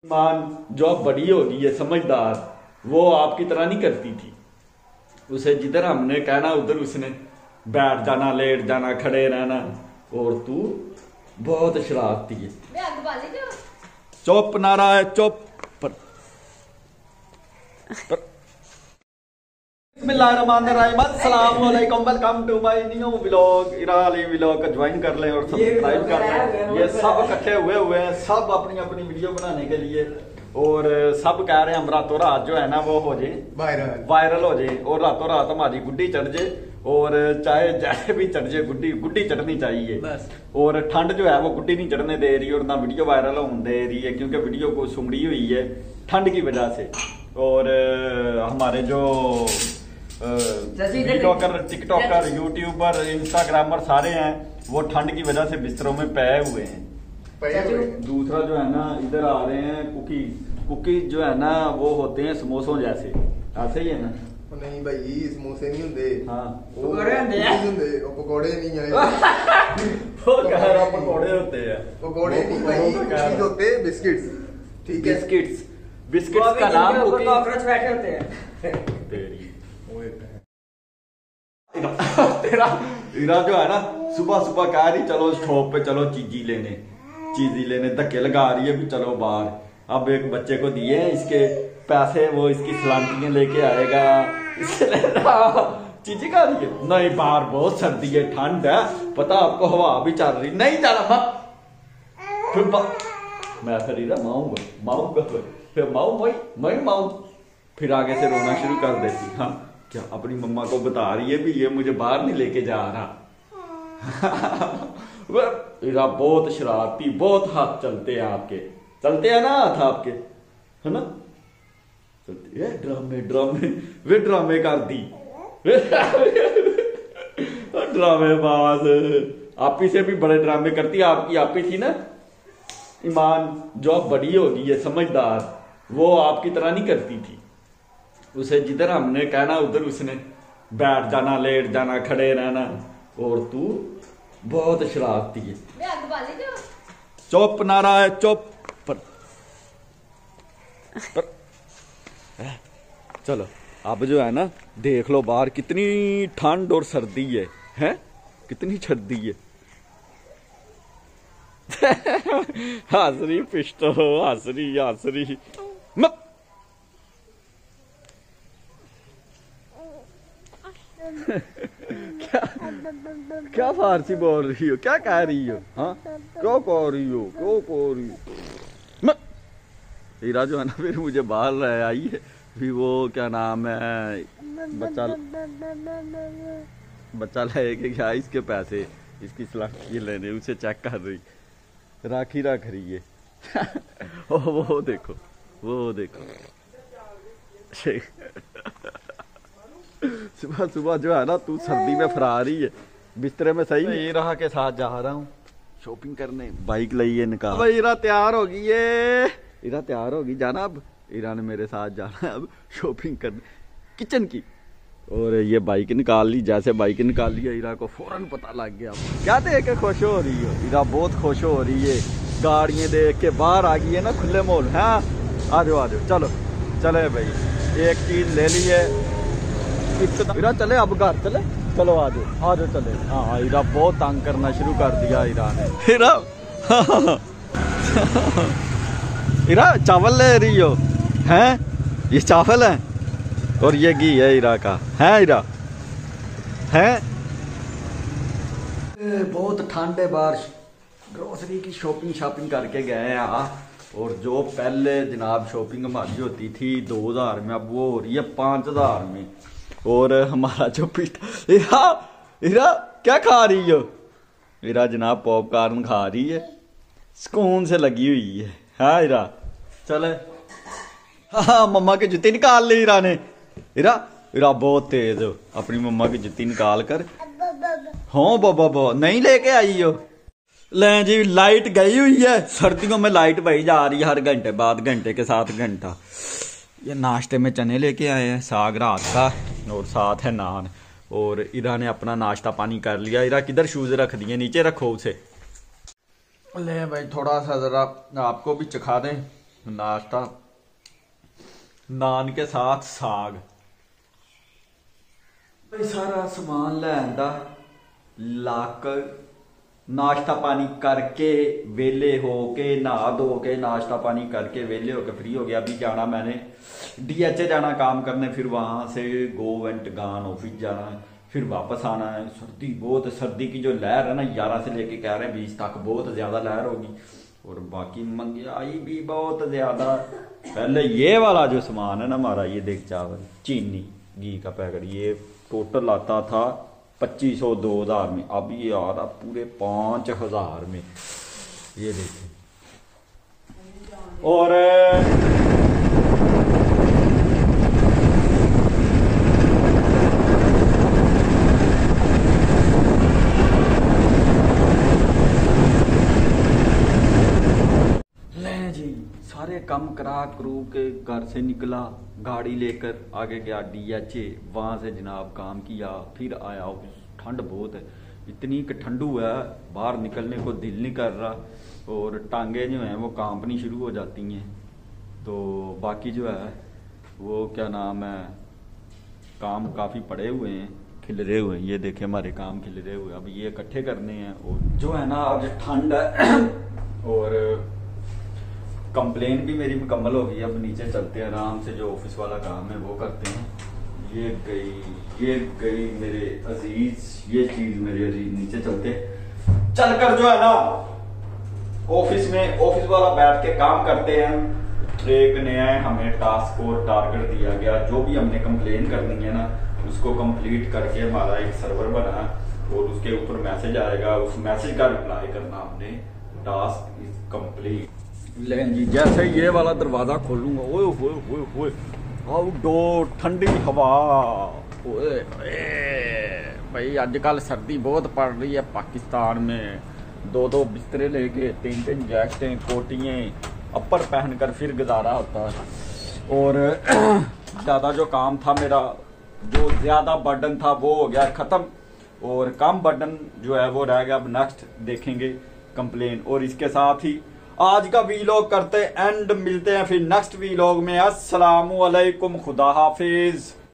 मान जो बड़ी होगी है समझदार, वो आपकी तरह नहीं करती थी। उसे जिधर हमने कहना उधर उसने बैठ जाना, लेट जाना, खड़े रहना। और तू बहुत शरारती है। चुप नारा है, चुप बिस्मिल्लाहिर्रहमानिर्रहीम, welcome to my new vlog. इराली व्लॉग का ज्वाइन कर लें और सब्सक्राइब कर लें। ये सब इकट्ठे हुए हैं, सब अपनी अपनी वीडियो बनाने के लिए। और सब कह रहे हैं हम रातों रात जो है ना वो हो जाए वायरल हो जाए और रातों रात हमारी गुड्डी चढ़ जाए। और चाहे जैसे भी चढ़ जाए गुड्डी चढ़नी चाहिए बस। और ठंड जो है वो गुड्डी नहीं चढ़ने दे रही और ना वीडियो वायरल होने दे रही है, क्योंकि वीडियो को सुमड़ी हुई है ठंड की वजह से। और हमारे जो टिकटॉकर, यूट्यूबर, इंस्टाग्रामर सारे हैं वो ठंड की वजह से बिस्तरों में पे हुए हैं। दूसरा जो है ना इधर आ रहे हैं कुकी जो है ना वो होते हैं समोसों जैसे, ऐसे ही है ना? नहीं भाई, समोसे नहीं होंगे। हाँ पकोड़े नहीं है। वो कह रहा पकोड़े होते हैं। पकोड़े नहीं भाई, चीज होते हैं बिस्किट्स। ठीक है, बिस्किट्स का नाम कॉकरोच बैठे होते हैं। तेरी तेरा जो है ना सुबह सुबह कह रही चलो शॉप पे चलो चीजी लेने धक्के लगा रही है भी चलो बाहर। अब एक बच्चे को दिए इसके पैसे, वो इसकी सलांटियां लेके आएगा, इससे चीजी खा रही है। नहीं, बाहर बहुत सर्दी है, ठंड है, पता आपको, हवा भी चल रही नहीं जाना फिर मैं फिर माऊंगा फिर माऊ फिर आगे से रोना शुरू कर देती। हाँ क्या अपनी मम्मा को बता रही है भी ये मुझे बाहर नहीं लेके जा रहा। इरा बहुत शरारती, बहुत हाथ चलते हैं आपके, चलते हैं ना हाथ आपके, है ना? चलते हैं ड्रामे कर दी। ड्रामेबाज आप ही से भी बड़े ड्रामे करती। आपकी आप ही थी ना ईमान, जो बड़ी होगी है समझदार, वो आपकी तरह नहीं करती थी। उसे जिधर हमने कहना उधर उसने बैठ जाना, लेट जाना, खड़े रहना। और तू बहुत शरारती है। चुप नारा है, चुप चलो अब जो है ना देख लो बाहर कितनी ठंड और सर्दी है, हैं? कितनी सर्दी है। हासरी पिस्टो हासरी मत क्या फारसी बोल रही हो, क्या कह रही हो? हाँ क्यों कह रही हो? हीरा जो है ना फिर मुझे बाहर रह आई है भी, वो क्या नाम है, बच्चा लेके गया इसके पैसे, इसकी सलाह लेने, उसे चेक कर रही, राखी रख रही है। वो देखो सुबह जो है ना तू सर्दी में फरा रही है बिस्तरे में। सही नहीं रहा के साथ जा रहा हूँ शॉपिंग करने, बाइक ली है निकाल। भाई इरा तैयार होगी जाना। अब इरा ने मेरे साथ जाना है अब शॉपिंग करने किचन की। और ये बाइक निकाल ली, जैसे बाइक निकाल ली इरा को फौरन पता लग गया। क्या देख के खुश हो रही हो? इरा बहुत खुश हो रही है, गाड़ियाँ देख के बाहर आ गई है ना खुले मोल। हाँ आ जाओ चलो चले भाई, एक चीज ले ली है इरा, चले अब घर चलो आ जाओ चले। हाँ इरा बहुत तंग करना शुरू कर दिया इरा ने। इरा चावल ले रही हो हैं? ये चावल है और ये घी है इरा का, है इरा है? बहुत ठंड है बाहर, ग्रोसरी की शॉपिंग करके गए हैं। और जो पहले जनाब शॉपिंग हमारी होती थी 2000 में, अब वो हो रही है 5000 में। और हमारा जो इरा क्या खा रही हो? इरा जनाब पॉपकॉर्न खा रही है, सुकून से लगी हुई है। हाँ इरा चले। हाँ मम्मा की जुत्ती निकाल ली इरा ने। इरा बहुत तेज हो, अपनी मम्मा की जुत्ती निकाल कर। हाँ बाबा नहीं लेके आई हो। ले जी लाइट गई हुई है, सर्दियों में लाइट बही जा रही है हर घंटे बाद, घंटे के साथ घंटा। ये नाश्ते में चने लेके आए हैं, साग रात का, और साथ है नान। और इरा ने अपना नाश्ता पानी कर लिया। इरा किधर शूज रख दिए? नीचे रखो उसे। ले भाई थोड़ा सा जरा आपको भी चखा दें नाश्ता नान के साथ साग। सारा सामान लैंदा लाकर नाश्ता पानी करके वेले हो के नहा धो के नाश्ता पानी करके वेले होके फ्री हो गया। अभी जाना मैंने DHA जाना काम करने, फिर वहां से गान ऑफिस जाना है, फिर वापस आना है। सर्दी बहुत, सर्दी की जो लहर है ना 11 से लेके कह रहे हैं 20 तक बहुत ज्यादा लहर होगी। और बाकी महंगाई भी बहुत ज्यादा। पहले ये वाला जो सामान है ना हमारा, ये देख चावल चीनी घी का पैकेट, ये टोटल आता था 2500 2000 में, अब ये आ रहा पूरे 5000 में। ये देखिए। और ले जी सारे काम करा करू के घर से निकला, गाड़ी लेकर आगे गया DHA, वहां से जनाब काम किया, फिर आया ऑफिस। ठंड बहुत है, इतनी कि ठंडू है बाहर निकलने को दिल नहीं कर रहा, और टांगे जो हैं वो कांपनी शुरू हो जाती हैं। तो बाकी जो है वो क्या नाम है, काम काफ़ी पड़े हुए हैं, खिलरे हुए हैं। ये देखे हमारे काम खिलरे हुए, अब ये इकट्ठे करने हैं। और जो है ना आज ठंड है और कंप्लेन भी मेरी मुकम्मल हो गई। अब नीचे चलते हैं आराम से, जो ऑफिस वाला काम है वो करते हैं। ये गई मेरे अजीज, ये चीज मेरे अजीज। नीचे चलते चलकर जो है ना ऑफिस में ऑफिस वाला बैठ के काम करते हैं। एक नया हमें टास्क और टारगेट दिया गया, जो भी हमने कंप्लेन करनी है ना उसको कंप्लीट करके हमारा एक सर्वर बना और उसके ऊपर मैसेज आएगा, उस मैसेज का रिप्लाई करना हमने। Task is complete. लेकिन जी जैसे ये वाला दरवाजा खोलूंगा, ओए होए होए होए, आउटडोर ठंडी हवा। ओए भाई आजकल सर्दी बहुत पड़ रही है पाकिस्तान में। 2 बिस्तरे लेके 3 जैकेटें कोटियाँ अपर पहनकर फिर गुजारा होता है। और ज़्यादा जो काम था मेरा, जो ज़्यादा बर्डन था वो हो गया ख़त्म, और कम बर्डन जो है वो रह गया। अब नेक्स्ट देखेंगे कंप्लेन। और इसके साथ ही आज का वीलॉग करते एंड, मिलते हैं फिर नेक्स्ट वीलॉग में। अस्सलामु अलैकुम, खुदा हाफिज।